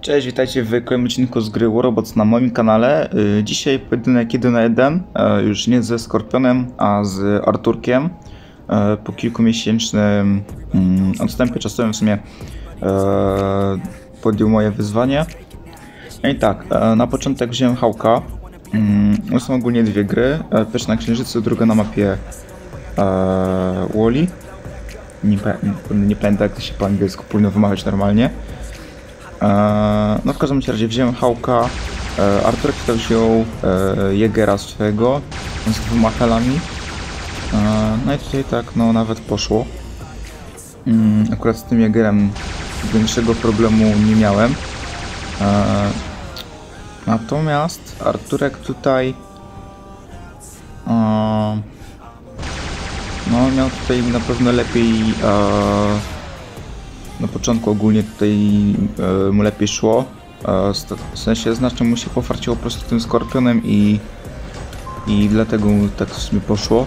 Cześć, witajcie w kolejnym odcinku z gry War Robots na moim kanale. Dzisiaj pojedynek 1 na 1, już nie ze Skorpionem, a z Arturkiem. Po kilkumiesięcznym odstępie czasowym w sumie podjął moje wyzwanie. No i tak, na początek wziąłem Hawka. Są ogólnie dwie gry, pierwsza na Księżycu, druga na mapie Wall-E. Nie pamiętam, jak to się po angielsku powinno wymawiać normalnie. No w każdym razie wziąłem Hawka, Arturek to wziął Jägera swojego z 2 helami. No i tutaj tak, no nawet poszło. Akurat z tym Jägerem większego problemu nie miałem. Natomiast Arturek tutaj no miał tutaj na pewno lepiej. Na początku ogólnie tutaj mu lepiej szło, w sensie znacznie mu się pofarciło po prostu tym Skorpionem i dlatego mu tak w sumie poszło.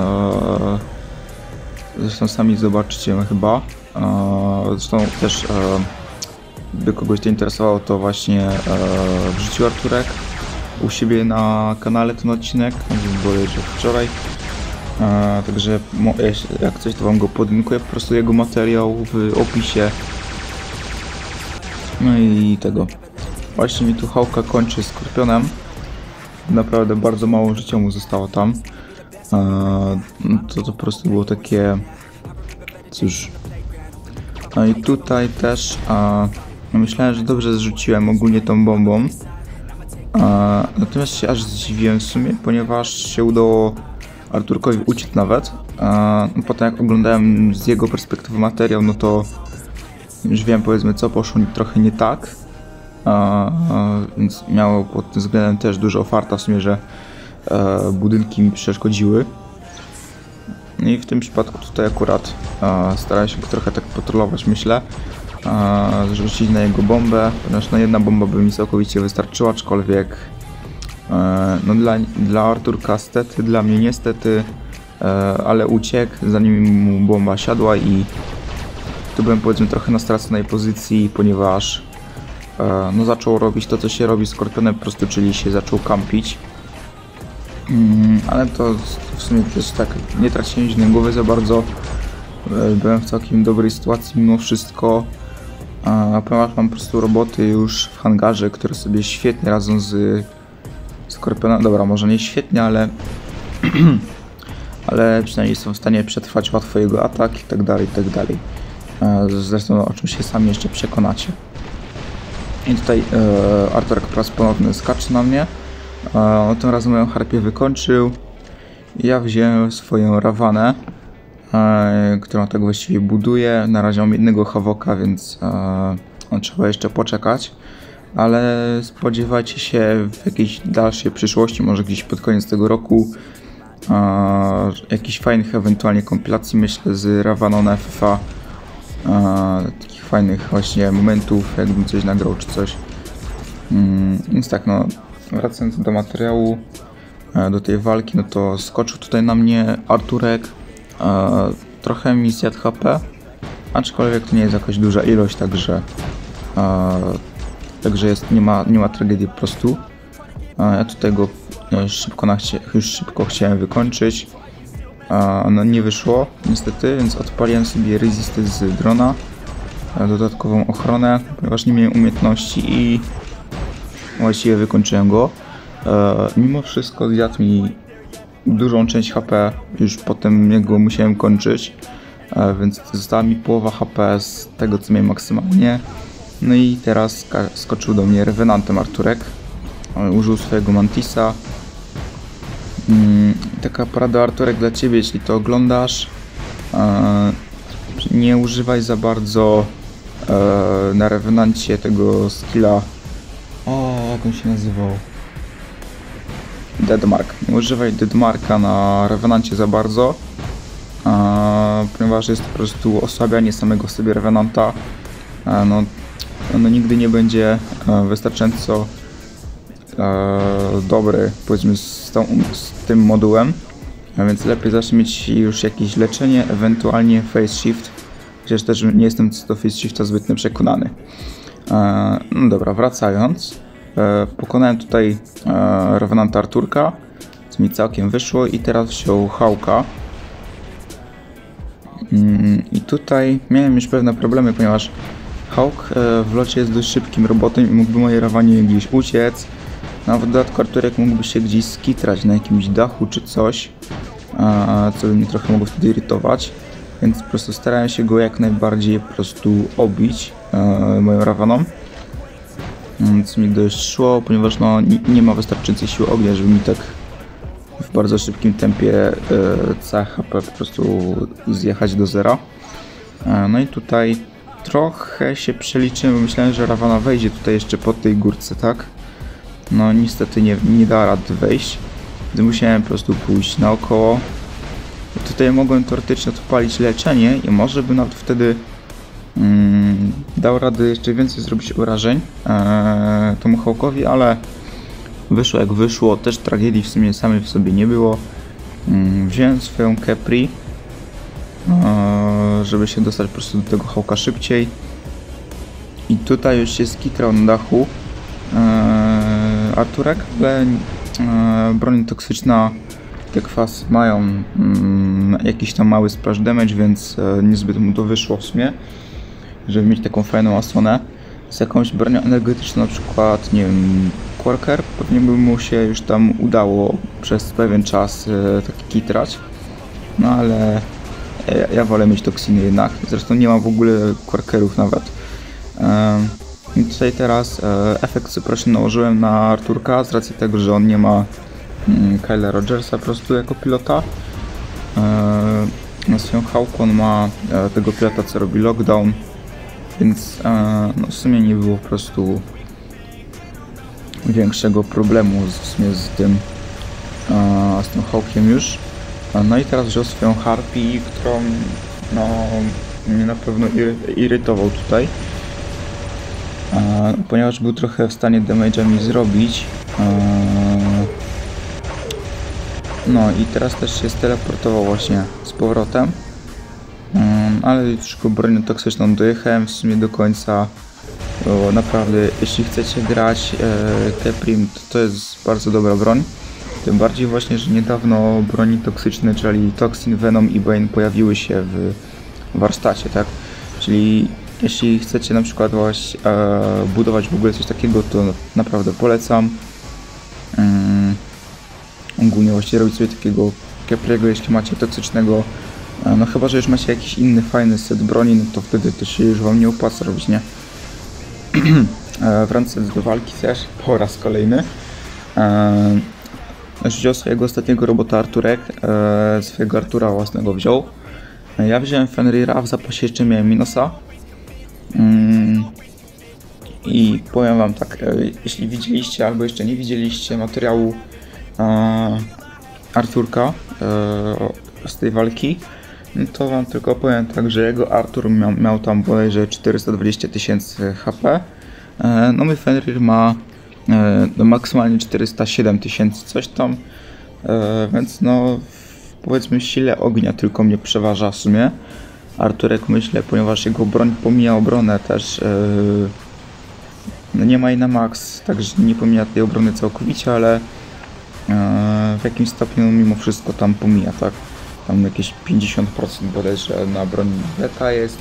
Zresztą sami zobaczycie chyba. Zresztą też gdyby kogoś to interesowało, to właśnie wrzucił Arturek u siebie na kanale ten odcinek, bodajże wczoraj. Także jak coś, to wam go podlinkuję, po prostu jego materiał w opisie. No i tego. Właśnie mi tu Hawka kończy Skorpionem. Naprawdę bardzo mało życia mu zostało tam. To po prostu było takie... Cóż. No i tutaj też myślałem, że dobrze zrzuciłem ogólnie tą bombą. Natomiast się aż zdziwiłem w sumie, ponieważ się udało Arturkowi uciec nawet. Potem jak oglądałem z jego perspektywy materiał, no to już wiem, powiedzmy, co poszło trochę nie tak. Więc miało pod tym względem też dużo farta w sumie, że budynki mi przeszkodziły. I w tym przypadku tutaj akurat starałem się go trochę tak patrolować, myślę. Zrzucić na jego bombę, ponieważ jedna bomba by mi całkowicie wystarczyła, aczkolwiek no dla Arturka stety, dla mnie niestety, ale uciekł, zanim mu bomba siadła i tu byłem, powiedzmy, trochę na straconej pozycji, ponieważ no zaczął robić to, co się robi z Skorpionem po prostu, czyli się zaczął kampić. Ale to w sumie też tak nie traciłem źle głowy za bardzo, byłem w całkiem dobrej sytuacji mimo wszystko, ponieważ mam po prostu roboty już w hangarze, które sobie świetnie radzą z Skorpiona. Dobra, może nie świetnie, ale ale przynajmniej są w stanie przetrwać łatwo jego atak i tak dalej, i tak dalej. Zresztą o czym się sami jeszcze przekonacie. I tutaj Arturek po raz ponowny skacze na mnie. Tym razem moją harpię wykończył. Ja wziąłem swoją Ravanę, którą tak właściwie buduję. Na razie mam jednego Havoka, więc trzeba jeszcze poczekać. Ale spodziewajcie się w jakiejś dalszej przyszłości, może gdzieś pod koniec tego roku, jakichś fajnych ewentualnie kompilacji, myślę, z Ravaną na FFA. Takich fajnych właśnie momentów, jakbym coś nagrał czy coś. Więc tak, no wracając do materiału, do tej walki, no to skoczył tutaj na mnie Arturek. Trochę mi zjadł HP, aczkolwiek to nie jest jakaś duża ilość, także nie ma tragedii po prostu. Ja tutaj go już szybko chciałem wykończyć. No nie wyszło niestety, więc odpaliłem sobie resistę z drona, dodatkową ochronę, ponieważ nie miałem umiejętności i właściwie wykończyłem go. Mimo wszystko zjadł mi dużą część HP już potem, jak go musiałem kończyć, więc została mi połowa HP z tego, co miałem maksymalnie. No i teraz skoczył do mnie Revenantem Arturek. Użył swojego Mantisa. Taka porada, Arturek, dla ciebie, jeśli to oglądasz. Nie używaj za bardzo na Revenancie tego skilla. Jak on się nazywał? Deadmark. Nie używaj Deadmarka na Revenancie za bardzo, ponieważ jest to po prostu osłabianie samego sobie Revenanta. No nigdy nie będzie wystarczająco dobry, powiedzmy, z tym modułem, a więc lepiej zawsze mieć już jakieś leczenie, ewentualnie face shift, chociaż też nie jestem co do face shifta zbytnio przekonany. No dobra, wracając. Pokonałem tutaj Revenanta Arturka, co mi całkiem wyszło i teraz wziął Hawka. I tutaj miałem już pewne problemy, ponieważ Hawk w locie jest dość szybkim robotem i mógłby moje rawanie gdzieś uciec. No, w dodatku Arturek mógłby się gdzieś skitrać na jakimś dachu czy coś, co by mnie trochę mogło wtedy irytować. Więc po prostu starałem się go jak najbardziej po prostu obić moją rawaną. Co mi dość szło, ponieważ no, nie ma wystarczającej siły ognia, żeby mi tak w bardzo szybkim tempie całe HP po prostu zjechać do zera. No i tutaj trochę się przeliczyłem, bo myślałem, że rawana wejdzie tutaj jeszcze po tej górce, tak? No niestety nie da rady wejść, gdy musiałem po prostu pójść naokoło. Tutaj mogłem teoretycznie odpalić leczenie i może by nawet wtedy dał radę jeszcze więcej zrobić obrażeń temu Hawkowi, ale wyszło jak wyszło, też tragedii w sumie samej w sobie nie było. Wziąłem swoją Kepri, żeby się dostać po prostu do tego Hawka szybciej. I tutaj już się skitrał na dachu Arturek, ale broń toksyczna, te kwasy mają jakiś tam mały splash damage, więc niezbyt mu to wyszło w sumie, żeby mieć taką fajną asonę. Z jakąś bronią energetyczną, na przykład, nie wiem, Quaker, pewnie by mu się już tam udało przez pewien czas taki kitrać. No ale ja wolę mieć toksiny jednak, zresztą nie mam w ogóle Quakerów nawet. I tutaj teraz efekt suppression nałożyłem na Arturka z racji tego, że on nie ma Kyla Rogersa po prostu jako pilota. Na swoją Hawku on ma tego pilota, co robi lockdown, więc no w sumie nie było po prostu większego problemu w sumie z tym Hawkiem już. No i teraz wziął swoją Harpy, którą no mnie na pewno irytował tutaj, ponieważ był trochę w stanie damage'a mi zrobić. No i teraz też się steleportował właśnie z powrotem, ale już go bronią toksyczną dojechałem w sumie do końca, bo naprawdę jeśli chcecie grać Keprim, to jest bardzo dobra broń. Tym bardziej właśnie, że niedawno broni toksyczne, czyli Toxin, Venom i Bane pojawiły się w warsztacie, tak? Czyli jeśli chcecie na przykład właśnie budować w ogóle coś takiego, to naprawdę polecam. Ogólnie właśnie robić sobie takiego Kepriego, jeśli macie toksycznego, no chyba, że już macie jakiś inny fajny set broni, no to wtedy to się już wam nie opłaca robić, nie? Wracając do walki też, po raz kolejny. Wziął swojego ostatniego robota Arturek, swojego Artura własnego wziął. Ja wziąłem Fenrira, w zapasie jeszcze miałem Minosa. I powiem wam tak, jeśli widzieliście albo jeszcze nie widzieliście materiału Arturka z tej walki, no to wam tylko powiem tak, że jego Artur miał tam bodajże 420 000 HP. No mój Fenrir ma maksymalnie 407 000 coś tam, więc no powiedzmy sile ognia tylko mnie przeważa w sumie. Arturek, myślę, ponieważ jego broń pomija obronę też, no nie ma jej na max, także nie pomija tej obrony całkowicie, ale w jakimś stopniu mimo wszystko tam pomija, tak? Tam jakieś 50% bodajże na broni beta jest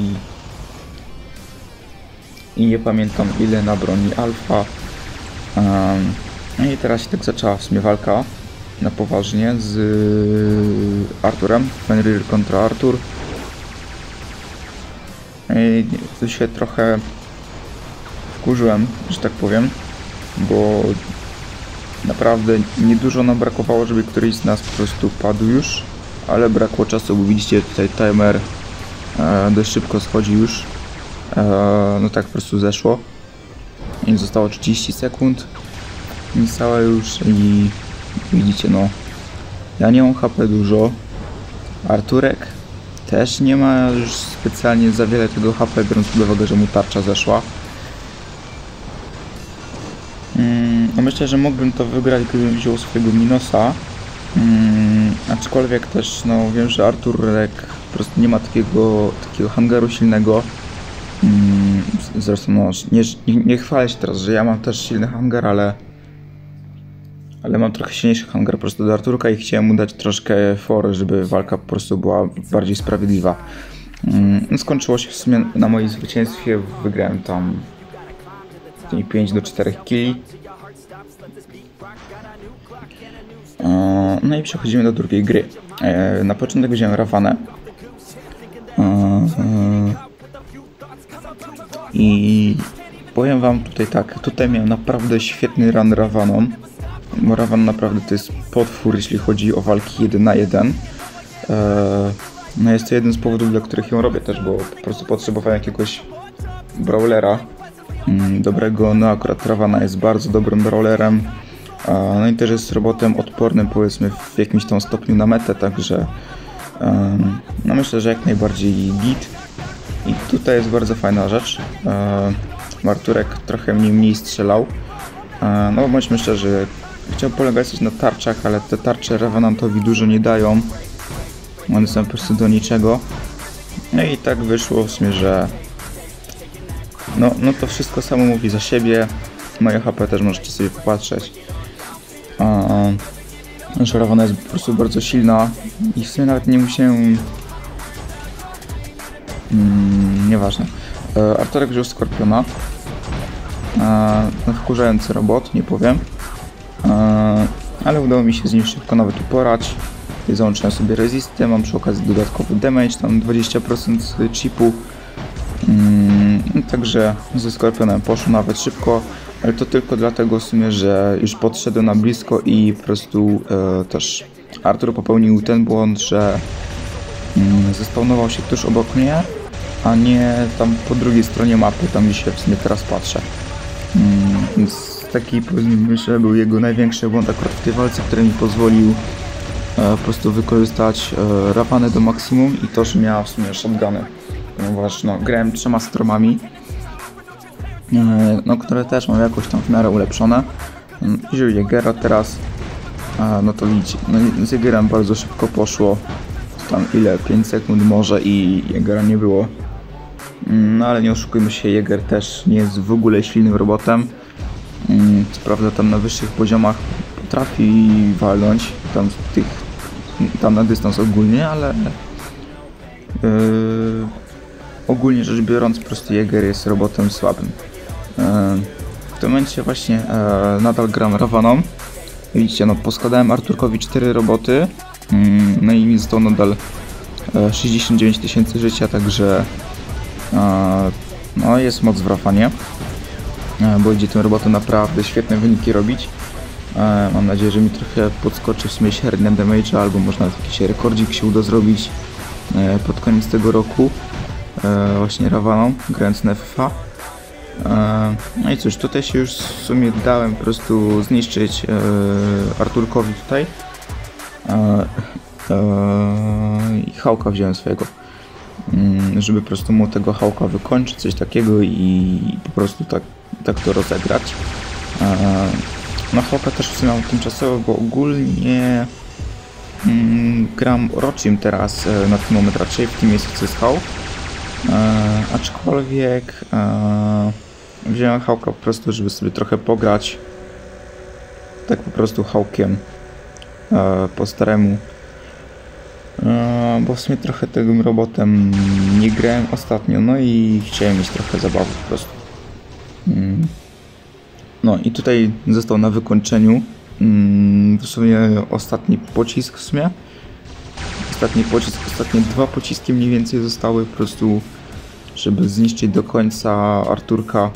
i nie pamiętam ile na broni alfa. No i teraz się tak zaczęła w sumie walka na poważnie z Arturem, Fenrir kontra Artur. I tu się trochę wkurzyłem, że tak powiem, bo naprawdę niedużo nam brakowało, żeby któryś z nas po prostu padł już, ale brakło czasu, bo widzicie tutaj timer dość szybko schodzi już, no tak po prostu zeszło i zostało 30 sekund niecałe już i widzicie, no ja nie mam HP dużo, Arturek też nie ma już specjalnie za wiele tego HP, biorąc pod uwagę, że mu tarcza zeszła. No myślę, że mógłbym to wygrać, gdybym wziął swojego Minosa. Aczkolwiek też no wiem, że Arturek po prostu nie ma takiego hangaru silnego. Zresztą no, nie chwalę się teraz, że ja mam też silny hangar, ale mam trochę silniejszy hangar po prostu do Arturka i chciałem mu dać troszkę fory, żeby walka po prostu była bardziej sprawiedliwa. Skończyło się w sumie na moim zwycięstwie, wygrałem tam 5-4 killi. No i przechodzimy do drugiej gry. Na początek wziąłem Ravanę. I powiem wam tutaj tak, tutaj miałem naprawdę świetny run Ravaną. Bo Ravan naprawdę to jest potwór, jeśli chodzi o walki 1 na 1. No jest to jeden z powodów, dla których ją robię też, bo po prostu potrzebowałem jakiegoś brawlera dobrego. No akurat Ravana jest bardzo dobrym brawlerem. No i też jest robotem odpornym, powiedzmy, w jakimś tam stopniu na metę, także no myślę, że jak najbardziej git. I tutaj jest bardzo fajna rzecz. Arturek trochę mniej strzelał. No bądźmy szczerzy, chciał polegać na tarczach, ale te tarcze Revenantowi dużo nie dają. One są po prostu do niczego. No i tak wyszło w sumie, że no to wszystko samo mówi za siebie. Moje HP też możecie sobie popatrzeć. Nasza Ravana jest po prostu bardzo silna i w sumie nawet nie musiałem... nieważne. Arturek wziął Skorpiona. Wkurzający robot, nie powiem. Ale udało mi się z nim szybko nawet uporać. Załączyłem sobie rezisty, mam przy okazji dodatkowy damage, tam 20% chipu. Także ze Skorpionem poszło nawet szybko, ale to tylko dlatego w sumie, że już podszedłem na blisko i po prostu też Artur popełnił ten błąd, że zespawnował się tuż obok mnie, a nie tam po drugiej stronie mapy, tam gdzie się w sumie teraz patrzę. Więc taki, myślę, był jego największy błąd akurat w tej walce, który mi pozwolił po prostu wykorzystać Ravanę do maksimum i to, że miała w sumie shotguny. Ponieważ no, grałem 3 stormami, no, które też mam jakoś tam w miarę ulepszone. Wziął Jägera teraz, no to widzicie, no, z Jägerem bardzo szybko poszło. Tam ile? 5 sekund może i Jägera nie było. No ale nie oszukujmy się, Jäger też nie jest w ogóle silnym robotem. Co prawda tam na wyższych poziomach potrafi walnąć, tam na dystans ogólnie, ale ogólnie rzecz biorąc, po prostu Jäger jest robotem słabym. W tym momencie właśnie nadal gram Ravaną. Widzicie, no poskładałem Arturkowi 4 roboty, no i mi zostało nadal 69 000 życia, także no jest moc w Ravanie, bo idzie tym robotem naprawdę świetne wyniki robić. Mam nadzieję, że mi trochę podskoczy w sumie średnia damage'a, albo można jakiś rekordzik się uda zrobić pod koniec tego roku właśnie Ravaną, grając na FFA. No i cóż, tutaj się już w sumie dałem po prostu zniszczyć Arturkowi tutaj i Hawka wziąłem swojego, żeby po prostu mu tego Hawka wykończyć, coś takiego i po prostu tak to rozegrać. No Hawka też w sumie mam tymczasowo, bo ogólnie gram Rochim teraz na ten moment raczej w tym miejscu co jest Hawk. Aczkolwiek wziąłem Hawka po prostu, żeby sobie trochę pograć tak po prostu Hawkiem po staremu, bo w sumie trochę tym robotem nie grałem ostatnio, no i chciałem mieć trochę zabawy po prostu. No i tutaj został na wykończeniu w sumie ostatni pocisk w sumie. Ostatnie 2 pociski mniej więcej zostały po prostu, żeby zniszczyć do końca Arturka.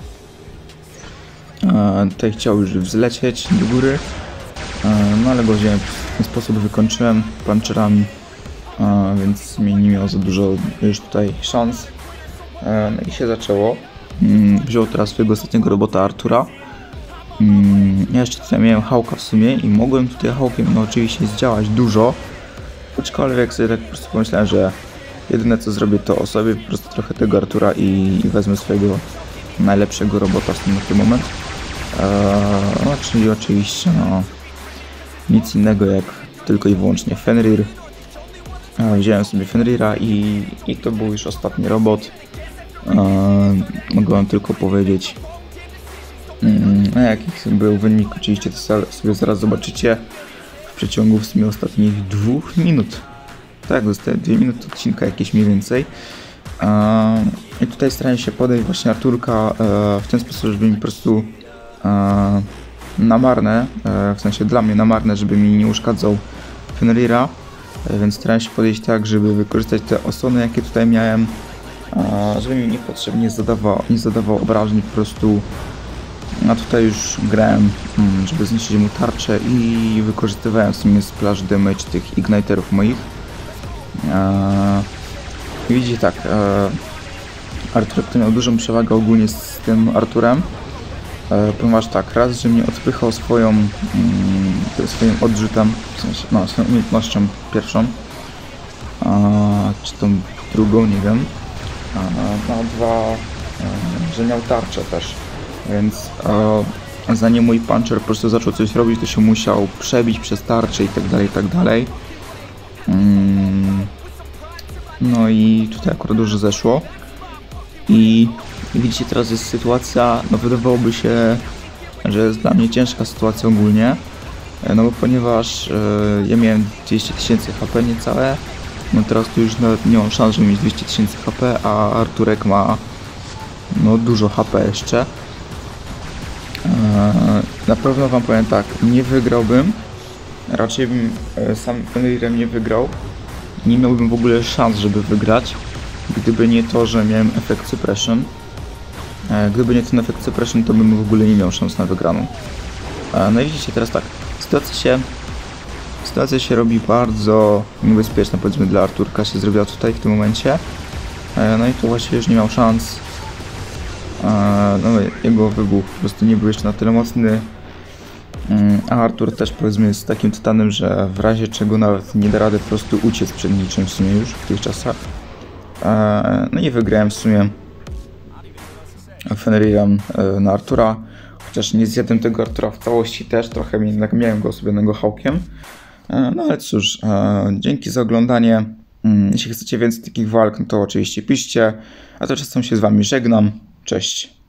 Tutaj chciał już wzlecieć do góry, no ale go wziąłem, w ten sposób wykończyłem puncherami, więc mi nie miał za dużo już tutaj szans. No i się zaczęło. Wziął teraz swojego ostatniego robota Artura. Ja jeszcze tutaj miałem Hawka w sumie i mogłem tutaj Hawkiem no oczywiście zdziałać dużo, aczkolwiek sobie tak po prostu pomyślałem, że jedyne co zrobię to o sobie po prostu trochę tego Artura i wezmę swojego najlepszego robota w ten moment. No, czyli oczywiście no, nic innego jak tylko i wyłącznie Fenrir. Wziąłem sobie Fenrira i to był już ostatni robot. Mogę wam tylko powiedzieć, jaki był wynik. Oczywiście to sobie zaraz zobaczycie w przeciągu w sumie ostatnich 2 minut. Tak, zostaje 2 minuty odcinka jakieś mniej więcej. I tutaj staram się podejść właśnie Arturka w ten sposób, żeby mi po prostu na marne, w sensie dla mnie na marne, żeby mi nie uszkadzał Fenrira, więc starałem się podejść tak, żeby wykorzystać te osłony, jakie tutaj miałem, żeby mi niepotrzebnie nie zadawał obrażeń po prostu. A tutaj już grałem, żeby zniszczyć mu tarczę i wykorzystywałem w sumie splash damage tych igniterów moich. Widzicie tak, Arturek to miał dużą przewagę ogólnie z tym Arturem, ponieważ tak, raz, że mnie odpychał swoim odrzutem, w sensie, no, swoją umiejętnością pierwszą, czy tą drugą, nie wiem, no, 2, że miał tarczę też, więc zanim mój puncher po prostu zaczął coś robić, to się musiał przebić przez tarczę i tak dalej. No i tutaj akurat dużo zeszło. I widzicie, teraz jest sytuacja, no wydawałoby się, że jest dla mnie ciężka sytuacja ogólnie. No bo ponieważ ja miałem 200 000 HP niecałe, no teraz to już nawet nie mam szans, żeby mieć 200 000 HP, a Arturek ma no dużo HP jeszcze. Na pewno wam powiem tak, nie wygrałbym, raczej bym sam Fenrirem nie wygrał. Nie miałbym w ogóle szans, żeby wygrać, gdyby nie to, że miałem efekt suppression. Gdyby nie ten efekt suppression, to bym w ogóle nie miał szans na wygraną. No i widzicie teraz tak, sytuacja się robi bardzo niebezpieczna, powiedzmy dla Arturka się zrobiła tutaj w tym momencie. No i tu właśnie już nie miał szans. No jego wybuch po prostu nie był jeszcze na tyle mocny. A Artur też powiedzmy jest takim tytanem, że w razie czego nawet nie da rady po prostu uciec przed niczym w sumie już w tych czasach. No i wygrałem w sumie Fenrirem na Artura, chociaż nie zjadłem tego Artura w całości też, trochę jednak miałem go osłabionego hałkiem. No ale cóż, dzięki za oglądanie. Jeśli chcecie więcej takich walk, no to oczywiście piszcie, a tymczasem się z wami żegnam. Cześć.